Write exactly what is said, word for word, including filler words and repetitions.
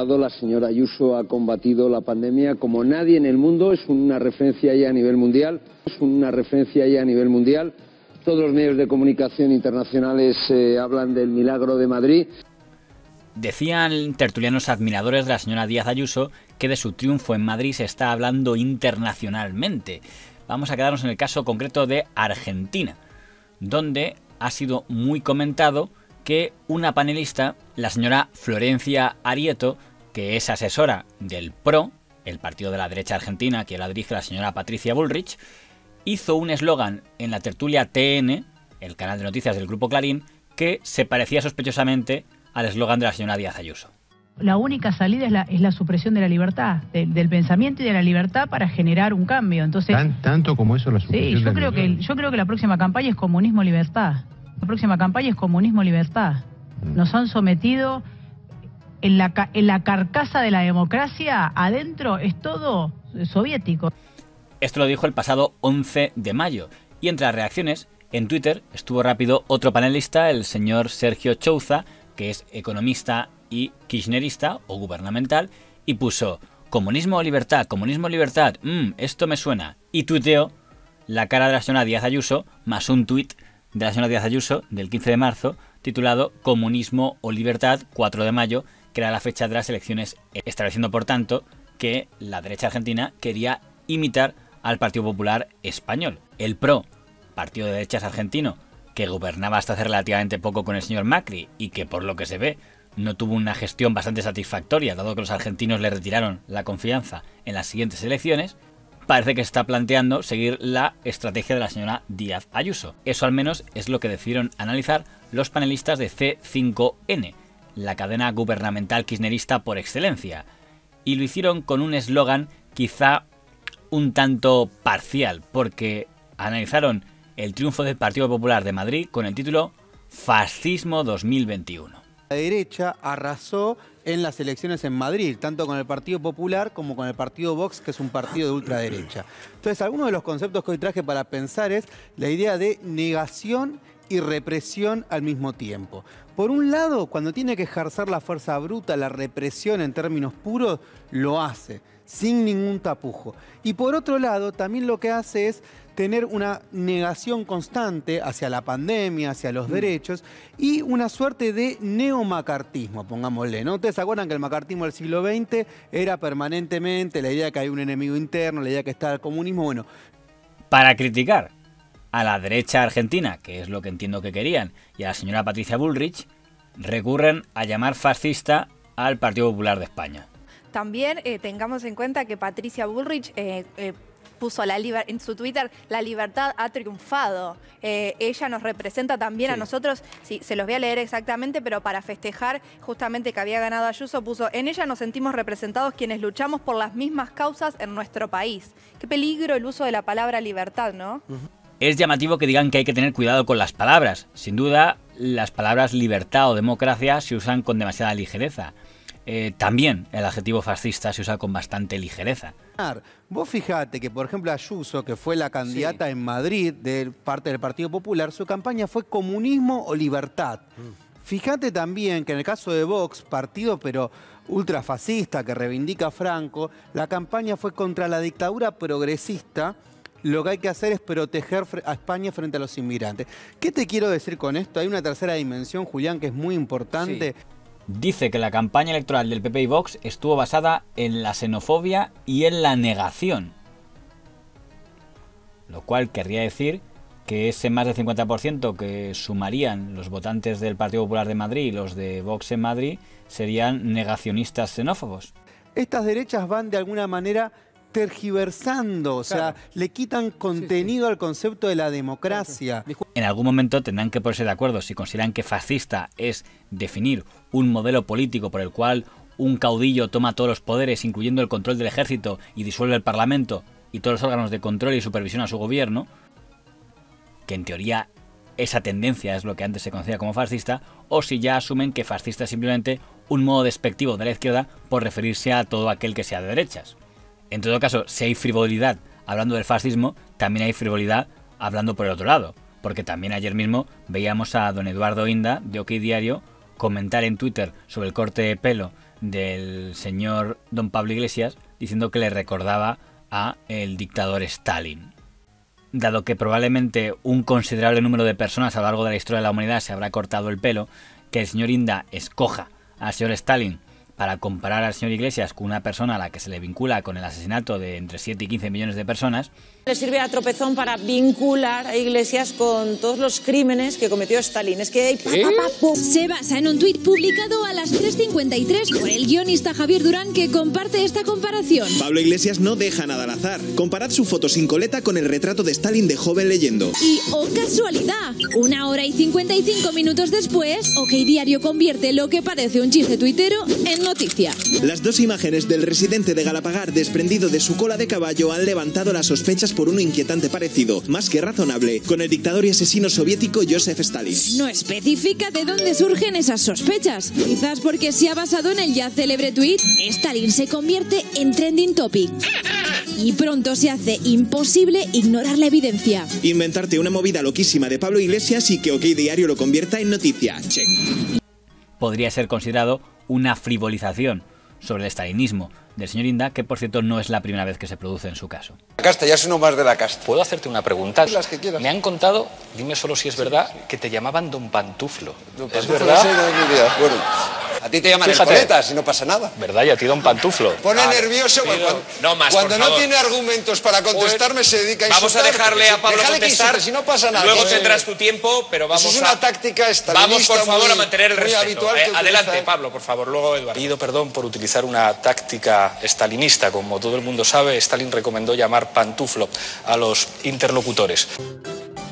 lado, la señora Ayuso ha combatido la pandemia como nadie en el mundo, es una referencia ya a nivel mundial, es una referencia ya a nivel mundial. Todos los medios de comunicación internacionales eh, hablan del milagro de Madrid. Decían tertulianos admiradores de la señora Díaz Ayuso que de su triunfo en Madrid se está hablando internacionalmente. Vamos a quedarnos en el caso concreto de Argentina, donde ha sido muy comentado que una panelista, la señora Florencia Arieto, que es asesora del P R O, el partido de la derecha argentina que la dirige la señora Patricia Bullrich, hizo un eslogan en la tertulia T N, el canal de noticias del Grupo Clarín, que se parecía sospechosamente al eslogan de la señora Díaz Ayuso. La única salida es la, es la supresión de la libertad, de, del pensamiento y de la libertad para generar un cambio. Entonces, ¿Tan, tanto como eso la supresión sí, yo de creo la que yo creo que la próxima campaña es comunismo-libertad. La próxima campaña es comunismo-libertad. Nos han sometido en la, en la carcasa de la democracia, adentro es todo soviético. Esto lo dijo el pasado once de mayo, y entre las reacciones, en Twitter estuvo rápido otro panelista, el señor Sergio Chouza, que es economista y kirchnerista o gubernamental, y puso comunismo o libertad, comunismo o libertad, mmm, esto me suena, y tuiteó la cara de la señora Díaz Ayuso más un tuit de la señora Díaz Ayuso del quince de marzo titulado Comunismo o Libertad, cuatro de mayo, que era la fecha de las elecciones, estableciendo por tanto que la derecha argentina quería imitar al Partido Popular Español. El P R O, partido de derechas argentino, que gobernaba hasta hace relativamente poco con el señor Macri y que por lo que se ve no tuvo una gestión bastante satisfactoria, dado que los argentinos le retiraron la confianza en las siguientes elecciones, parece que se está planteando seguir la estrategia de la señora Díaz Ayuso. Eso al menos es lo que decidieron analizar los panelistas de C cinco N, la cadena gubernamental kirchnerista por excelencia, y lo hicieron con un eslogan quizá un tanto parcial, porque analizaron el triunfo del Partido Popular de Madrid con el título Fascismo dos mil veintiuno. La derecha arrasó en las elecciones en Madrid, tanto con el Partido Popular como con el Partido Vox, que es un partido de ultraderecha. Entonces, algunos de los conceptos que hoy traje para pensar es la idea de negación y represión al mismo tiempo. Por un lado, cuando tiene que ejercer la fuerza bruta, la represión en términos puros, lo hace, sin ningún tapujo. Y por otro lado, también lo que hace es tener una negación constante hacia la pandemia, hacia los mm. derechos, y una suerte de neomacartismo, pongámosle, ¿no? Ustedes se acuerdan que el macartismo del siglo veinte era permanentemente la idea de que hay un enemigo interno, la idea de que está el comunismo, bueno. Para criticar a la derecha argentina, que es lo que entiendo que querían, y a la señora Patricia Bullrich, recurren a llamar fascista al Partido Popular de España. También eh, tengamos en cuenta que Patricia Bullrich eh, eh, puso la en su Twitter, la libertad ha triunfado. Eh, ella nos representa también sí. a nosotros, sí, se los voy a leer exactamente, pero para festejar justamente que había ganado Ayuso, puso, en ella nos sentimos representados quienes luchamos por las mismas causas en nuestro país. Qué peligro el uso de la palabra libertad, ¿no? Uh-huh. Es llamativo que digan que hay que tener cuidado con las palabras. Sin duda, las palabras libertad o democracia se usan con demasiada ligereza. Eh, también el adjetivo fascista se usa con bastante ligereza. Vos fijate que, por ejemplo, Ayuso, que fue la candidata sí. en Madrid de parte del Partido Popular, su campaña fue comunismo o libertad. Mm. Fíjate también que en el caso de Vox, partido pero ultrafascista que reivindica a Franco, la campaña fue contra la dictadura progresista. Lo que hay que hacer es proteger a España frente a los inmigrantes. ¿Qué te quiero decir con esto? Hay una tercera dimensión, Julián, que es muy importante. Sí. Dice que la campaña electoral del P P y Vox estuvo basada en la xenofobia y en la negación. Lo cual querría decir que ese más del cincuenta por ciento que sumarían los votantes del Partido Popular de Madrid y los de Vox en Madrid serían negacionistas xenófobos. Estas derechas van de alguna manera tergiversando, o sea, claro. le quitan contenido sí, sí. al concepto de la democracia. En algún momento tendrán que ponerse de acuerdo si consideran que fascista es definir un modelo político por el cual un caudillo toma todos los poderes, incluyendo el control del ejército, y disuelve el Parlamento y todos los órganos de control y supervisión a su gobierno, que en teoría esa tendencia es lo que antes se conocía como fascista, o si ya asumen que fascista es simplemente un modo despectivo de la izquierda por referirse a todo aquel que sea de derechas. En todo caso, si hay frivolidad hablando del fascismo, también hay frivolidad hablando por el otro lado. Porque también ayer mismo veíamos a don Eduardo Inda, de OK Diario, comentar en Twitter sobre el corte de pelo del señor don Pablo Iglesias diciendo que le recordaba a el dictador Stalin. Dado que probablemente un considerable número de personas a lo largo de la historia de la humanidad se habrá cortado el pelo, que el señor Inda escoja al señor Stalin para comparar al señor Iglesias con una persona a la que se le vincula con el asesinato de entre siete y quince millones de personas. Le sirve a tropezón para vincular a Iglesias con todos los crímenes que cometió Stalin. Es que... ¿Eh? Se basa en un tuit publicado a las tres cincuenta y tres por el guionista Javier Durán, que comparte esta comparación. Pablo Iglesias no deja nada al azar. Comparad su foto sin coleta con el retrato de Stalin de joven leyendo. Y, oh casualidad, una hora y cincuenta y cinco minutos después, OK Diario convierte lo que parece un chiste tuitero en noticia. Las dos imágenes del residente de Galapagar desprendido de su cola de caballo han levantado las sospechas por un inquietante parecido, más que razonable, con el dictador y asesino soviético Joseph Stalin. No especifica de dónde surgen esas sospechas. Quizás porque se ha basado en el ya célebre tuit, Stalin se convierte en trending topic. Y pronto se hace imposible ignorar la evidencia. Inventarte una movida loquísima de Pablo Iglesias y que OK Diario lo convierta en noticia. Check. Podría ser considerado una frivolización sobre el stalinismo del señor Inda, que por cierto no es la primera vez que se produce en su caso. La casta, ya es uno más de la casta. ¿Puedo hacerte una pregunta? Las que quieras. Me han contado, dime solo si es verdad, que te llamaban Don Pantuflo. Don ¿Es Pantuflo, verdad? no sé, no es mi idea. Bueno, a ti te llaman Fíjate. el coleta, si no pasa nada. ¿Verdad? Y a ti Don Pantuflo. Pone Vale. nervioso Pido- cuando, no más, cuando por no favor. tiene argumentos para contestarme se dedica a Vamos a insultar. dejarle a Pablo Déjale que contestar. insulte, si no pasa nada. Luego Eh, tendrás tu tiempo, pero vamos eso es a... una táctica estalinista Vamos, por favor, muy- a mantener el muy respeto. habitual Eh, que adelante, utiliza- Pablo, por favor. Luego, Eduardo. Pido perdón por utilizar una táctica estalinista. Como todo el mundo sabe, Stalin recomendó llamar pantuflo a los interlocutores.